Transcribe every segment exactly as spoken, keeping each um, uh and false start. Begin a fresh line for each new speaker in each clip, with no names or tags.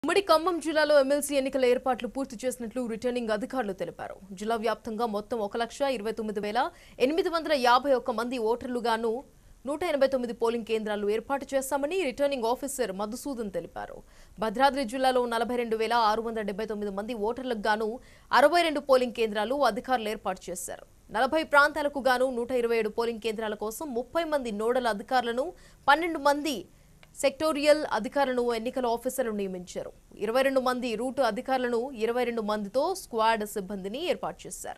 ఉమ్మడి ఖమ్మం జిల్లాలో ఎమ్మెల్సీ ఎన్నికల ఏర్పాట్లు పూర్తి చేసినట్లు రిటర్నింగ్ అధికారులు తెలిపారు. జిల్లా వ్యాప్తంగా మొత్తం ఒక లక్ష ఇరవై తొమ్మిది వేల ఎనిమిది వందల యాభై ఒక్క మంది ఓటర్లుగాను నూట ఎనభై తొమ్మిది పోలింగ్ కేంద్రాలు ఏర్పాటు చేశామని రిటర్నింగ్ ఆఫీసర్ మధుసూదన్ తెలిపారు. భద్రాద్రి జిల్లాలో నలభై రెండు వేల ఆరు వందల డెబ్బై తొమ్మిది మంది ఓటర్లకు గాను అరవై రెండు పోలింగ్ కేంద్రాలు అధికారులు ఏర్పాటు చేశారు. నలభై ప్రాంతాలకు గాను నూట ఇరవై ఏడు పోలింగ్ కేంద్రాల కోసం ముప్పై మంది నోడల్ అధికారులను, పన్నెండు మంది సెక్టోరియల్ అధికారులను ఎన్నికల ఆఫీసర్లు నియమించారు. ఇరవై రెండు మంది రూట్ అధికారులను, ఇరవై రెండు మందితో స్క్వాడ్ సిబ్బందిని ఏర్పాటు చేశారు.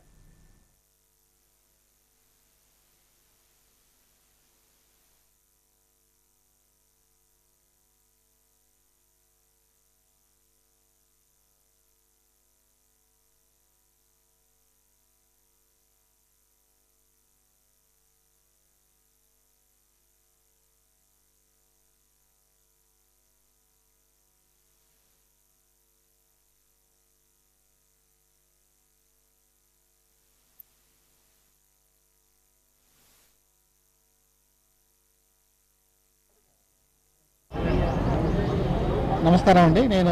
నమస్కారం అండి. నేను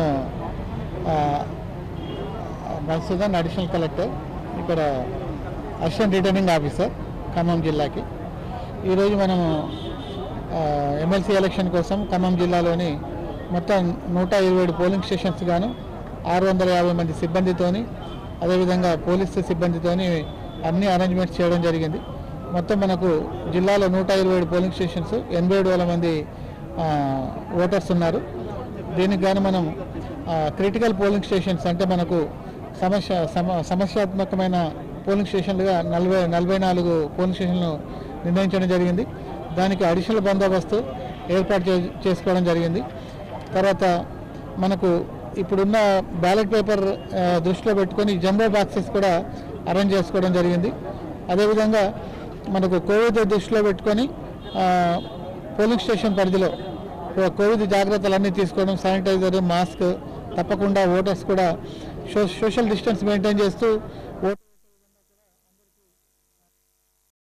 మధుసూదన్, అడిషనల్ కలెక్టర్, ఇక్కడ అసిస్టెంట్ రిటర్నింగ్ ఆఫీసర్ ఖమ్మం జిల్లాకి. ఈరోజు మనము ఎమ్మెల్సీ ఎలక్షన్ కోసం ఖమ్మం జిల్లాలోని మొత్తం నూట ఇరవై ఏడు పోలింగ్ స్టేషన్స్ గాను ఆరు వందల యాభై మంది సిబ్బందితోని, అదేవిధంగా పోలీసు సిబ్బందితోని అన్ని అరేంజ్మెంట్స్ చేయడం జరిగింది. మొత్తం మనకు జిల్లాలో నూట ఇరవై ఏడు పోలింగ్ స్టేషన్స్, ఎనభై ఏడు వేల మంది ఓటర్స్ ఉన్నారు. దీనికి గాను మనం క్రిటికల్ పోలింగ్ స్టేషన్స్ అంటే మనకు సమస్య సమస్యాత్మకమైన పోలింగ్ స్టేషన్లుగా నలభై నలభై నాలుగు పోలింగ్ స్టేషన్లు నిర్ణయించడం జరిగింది. దానికి అడిషనల్ బందోబస్తు ఏర్పాటు చేసుకోవడం జరిగింది. తర్వాత మనకు ఇప్పుడున్న బ్యాలెట్ పేపర్ దృష్టిలో పెట్టుకొని జంబో బాక్సెస్ కూడా అరేంజ్ చేసుకోవడం జరిగింది. అదేవిధంగా మనకు కోవిడ్ దృష్టిలో పెట్టుకొని పోలింగ్ స్టేషన్ పరిధిలో కోవిడ్ జాగ్రత్తలన్నీ తీసుకోవడం, శానిటైజర్, మాస్క్ తప్పకుండా, ఓటర్స్ కూడా సోషల్ డిస్టెన్స్ మెయింటైన్ చేస్తూ